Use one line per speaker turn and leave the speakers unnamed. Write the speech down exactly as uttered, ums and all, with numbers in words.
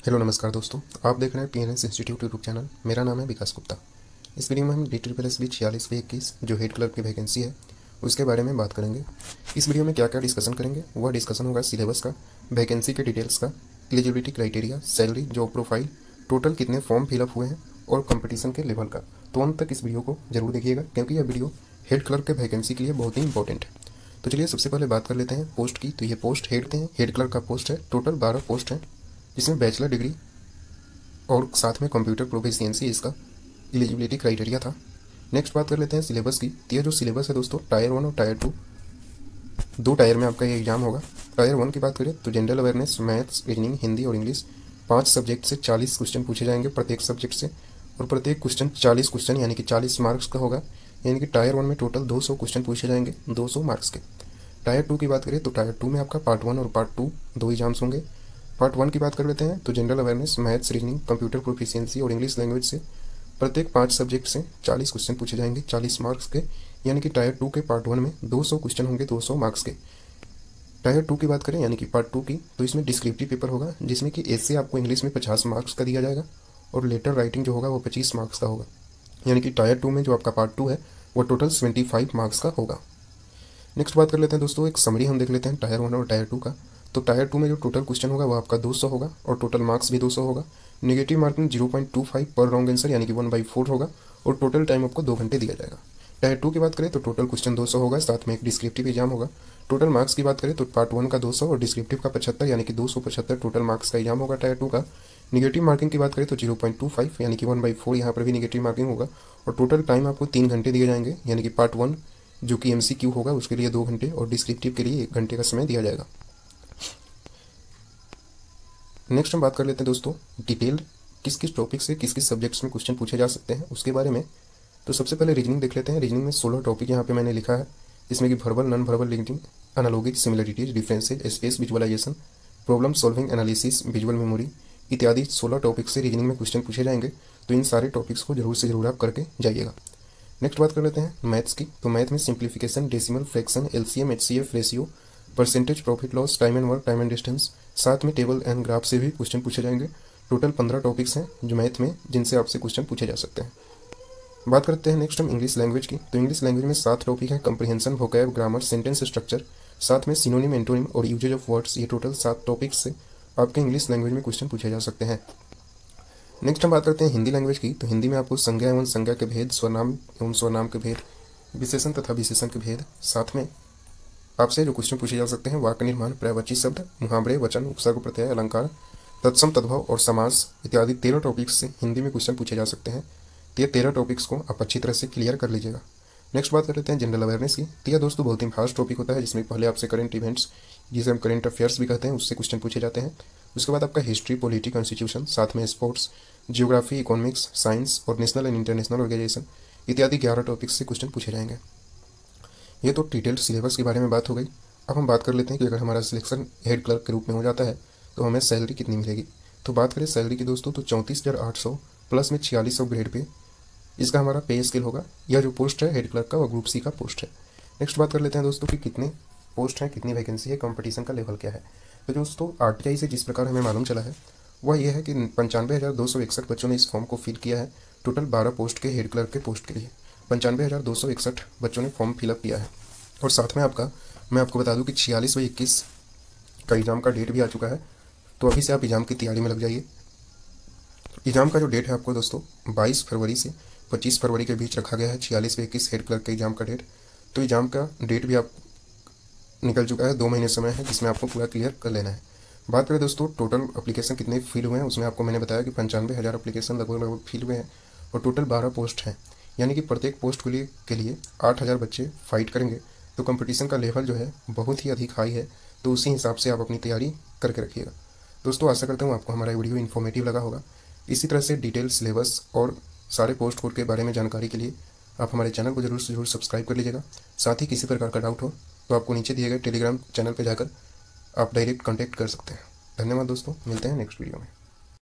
Hello नमस्कार दोस्तों, आप देख रहे हैं पीएनएस इंस्टीट्यूट यूट्यूब चैनल। मेरा नाम है विकास गुप्ता। इस वीडियो में हम डी ट्रिपल एस बी छियालीस बी इक्कीस जो हेड क्लर्क की वैकेंसी है उसके बारे में बात करेंगे। इस वीडियो में क्या क्या डिस्कशन करेंगे वह डिस्कशन होगा सिलेबस का, वैकेंसी के डिटेल्स का, eligibility criteria, salary, job profile, total कितने फॉर्म फिलअप हुए हैं और कंपटीशन के लेवल का। तो अंत तक इस वीडियो को जरूर देखिएगा क्योंकि यह वीडियो हेड क्लर्क के वैकेंसी के लिए बहुत ही इंपॉर्टेंट है। तो चलिए सबसे पहले बात कर लेते हैं पोस्ट की। तो ये पोस्ट हेड हैं हेड क्लर्क का पोस्ट है। टोटल बारह पोस्ट हैं जिसमें बैचलर डिग्री और साथ में कंप्यूटर प्रोफिशिएंसी इसका एलिजिबिलिटी क्राइटेरिया था। नेक्स्ट बात कर लेते हैं सिलेबस की। तो यह जो सिलेबस है दोस्तों, टायर वन और टायर टू, दो टायर में आपका ये एग्जाम होगा। टायर वन की बात करें तो general awareness, maths, reasoning, Hindi और इंग्लिश, पांच सब्जेक्ट से चालीस क्वेश्चन पूछे जाएंगे प्रत्येक सब्जेक्ट से, और प्रत्येक क्वेश्चन चालीस क्वेश्चन यानी कि चालीस मार्क्स का होगा। यानी कि टायर वन में टोटल दो सौ क्वेश्चन पूछे जाएंगे दो सौ मार्क्स के। टायर टू की बात करें तो टायर टू में आपका पार्ट वन और पार्ट टू दो एग्जाम्स होंगे। पार्ट वन की बात कर लेते हैं तो general awareness, maths, reasoning, computer proficiency और इंग्लिश लैंग्वेज से प्रत्येक पांच सब्जेक्ट से चालीस क्वेश्चन पूछे जाएंगे चालीस मार्क्स के। यानी कि टायर टू के पार्ट वन में दो सौ क्वेश्चन होंगे दो सौ मार्क्स के। टायर टू की बात करें यानी कि पार्ट टू की, तो इसमें डिस्क्रिप्टिव पेपर होगा जिसमें कि एसे आपको इंग्लिश में पचास मार्क्स का दिया जाएगा और लेटर राइटिंग जो होगा वो पच्चीस मार्क्स का होगा। यानी कि टायर टू में जो आपका पार्ट टू है वो टोटल सेवेंटी फाइव मार्क्स का होगा। नेक्स्ट बात कर लेते हैं दोस्तों, एक समरी हम देख लेते हैं टायर वन और टायर टू का। तो टायर टू में जो टोटल क्वेश्चन होगा वो आपका दो सौ होगा और टोटल मार्क्स भी दो सौ होगा। Negative marking zero point two five पर रॉन्ग आंसर यानी कि वन बाई फोर होगा और टोटल टाइम आपको दो घंटे दिया जाएगा। टायर टू की बात करें तो टोटल क्वेश्चन दो सौ होगा, साथ में एक डिस्क्रिप्टिव एग्जाम होगा। टोटल मार्क्स की बात करें तो पार्ट वन का दो सौ और डिस्क्रिप्टिव का पचहत्तर यानी कि दो सौ पचहत्तर टोटल मार्क्स का एग्जाम होगा टायर टू का। निगेटिव मार्किंग की बात करें तो जीरो पॉइंट टू फाइव यानी कि वन बाई फोर यहाँ पर भी निगेटिव मार्किंग होगा और टोटल टाइम आपको तीन घंटे दिए जाएंगे। यानी कि पार्ट वन जो कि एमसीक्यू होगा उसके लिए दो घंटे और डिस्क्रिप्टिव के लिए एक घंटे का समय दिया जाएगा। नेक्स्ट हम बात कर लेते हैं दोस्तों डिटेल किस किस टॉपिक से किस किस सब्जेक्ट्स में क्वेश्चन पूछे जा सकते हैं उसके बारे में। तो सबसे पहले रीजनिंग देख लेते हैं। रीजनिंग में सोलह टॉपिक यहाँ पे मैंने लिखा है, जिसमें कि verbal, non verbal linking, analogic, similarities, differences, space visualisation, problem solving, analysis, visual memory इत्यादि सोलह टॉपिक से रीजनिंग में क्वेश्चन पूछे जाएंगे। तो इन सारे टॉपिक्स को जरूर से जरूर आप करके जाइएगा। नेक्स्ट बात कर लेते हैं मैथ्स की। तो मैथ में simplification, decimal, fraction, LCM, HCF, ratio, percentage, profit loss, time and work, time and distance, साथ में टेबल एंड ग्राफ से भी क्वेश्चन पूछे जाएंगे। टोटल पंद्रह टॉपिक्स हैं जो मैथ में जिनसे आपसे क्वेश्चन पूछे जा सकते हैं। बात करते हैं नेक्स्ट हम इंग्लिश लैंग्वेज की। तो इंग्लिश लैंग्वेज में सात टॉपिक है, comprehension, vocab, grammar, sentence structure, साथ में सिनोनिम, एंटोनिम और यूजेज ऑफ वर्ड्स। ये टोटल सात टॉपिक्स से आपके इंग्लिश लैंग्वेज में क्वेश्चन पूछे जा सकते हैं। नेक्स्ट हम बात करते हैं हिंदी लैंग्वेज की। तो हिंदी में आपको संज्ञा एवं संज्ञा के भेद, स्वनाम एवं स्वनाम के भेद, विशेषण तथा विशेषण के भेद, साथ में आपसे जो क्वेश्चन पूछे जा सकते हैं वाक्य निर्माण, पर्यायवाची शब्द, मुहावरे, वचन, उपसर्ग, प्रत्यय, अलंकार, तत्सम, तद्भव और समास इत्यादि तेरह टॉपिक्स से हिंदी में क्वेश्चन पूछे जा सकते हैं। तो ये तेरह टॉपिक्स को आप अच्छी तरह से क्लियर कर लीजिएगा। नेक्स्ट बात कर लेते हैं जनरल अवेयरनेस की। तो यह दोस्तों बहुत ही फास्ट टॉपिक होता है जिसमें पहले आपसे करंट इवेंट्स, जिसे हम करंट अफेयर्स भी कहते हैं, उससे क्वेश्चन पूछे जाते हैं। उसके बाद आपका हिस्ट्री, पॉलिटी, कॉन्स्टिट्यूशन, साथ में स्पोर्ट्स, जियोग्राफी, इकोनॉमिक्स, साइंस और नेशनल एंड इंटरनेशनल ऑर्गेनाइजेशन इत्यादि ग्यारह टॉपिक्स से क्वेश्चन पूछे जाएंगे। ये तो डिटेल्ड सिलेबस के बारे में बात हो गई। अब हम बात कर लेते हैं कि अगर हमारा सिलेक्शन हेड क्लर्क के रूप में हो जाता है तो हमें सैलरी कितनी मिलेगी। तो बात करें सैलरी की दोस्तों, तो चौंतीस हज़ार आठ सौ प्लस में छियालीस सौ ग्रेड पे इसका हमारा पे स्केल होगा। यह जो पोस्ट है हेड क्लर्क का वो ग्रुप सी का पोस्ट है। नेक्स्ट बात कर लेते हैं दोस्तों कि कितने पोस्ट हैं, कितनी वैकेंसी है, कंपटीशन का लेवल क्या है। तो दोस्तों आरटीआई से जिस प्रकार हमें मालूम चला है वह यह है कि पंचानवे हज़ार दो सौ इकसठ बच्चों ने इस फॉर्म को फिल किया है। टोटल बारह पोस्ट के हेड क्लर्क के पोस्ट के लिए पंचानवे हज़ार दो सौ इकसठ बच्चों ने फॉर्म फिलअप किया है। और साथ में आपका मैं आपको बता दूं कि छियालीस बाई इक्कीस का एग्ज़ाम का डेट भी आ चुका है। तो अभी से आप एग्ज़ाम की तैयारी में लग जाइए। एग्ज़ाम का जो डेट है आपको दोस्तों बाईस फरवरी से पच्चीस फरवरी के बीच रखा गया है, छियालीस बाई इक्कीस हेड क्लर्क के एग्ज़ाम का डेट। तो एग्ज़ाम का डेट भी आप निकल चुका है, दो महीने समय है जिसमें आपको पूरा क्लियर कर लेना है। बात करें दोस्तों टोटल एप्लीकेशन कितने फिल हुए हैं, उसमें आपको मैंने बताया कि पंचानवे हज़ार एप्लीकेशन लगभग लगभग फिल हुए हैं और टोटल बारह पोस्ट हैं। यानी कि प्रत्येक पोस्ट के लिए के लिए आठ हज़ार बच्चे फाइट करेंगे। तो कंपटीशन का लेवल जो है बहुत ही अधिक हाई है। तो उसी हिसाब से आप अपनी तैयारी करके रखिएगा। दोस्तों आशा करता हूँ आपको हमारा वीडियो इन्फॉर्मेटिव लगा होगा। इसी तरह से डिटेल सिलेबस और सारे पोस्ट कोड के बारे में जानकारी के लिए आप हमारे चैनल को जरूर से जरूर सब्सक्राइब कर लीजिएगा। साथ ही किसी प्रकार का डाउट हो तो आपको नीचे दिए गए टेलीग्राम चैनल पर जाकर आप डायरेक्ट कॉन्टैक्ट कर सकते हैं। धन्यवाद दोस्तों, मिलते हैं नेक्स्ट वीडियो में।